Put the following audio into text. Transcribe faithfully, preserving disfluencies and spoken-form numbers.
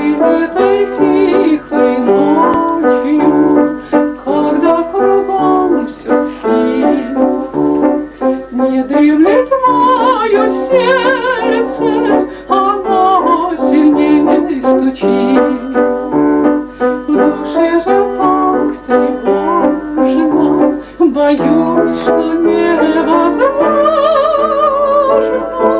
в этой тихой ночью, когда кругом все спит, не дремлет мое сердце, оно сильнее стучит. В душе же так тревожно, боюсь, что невозможно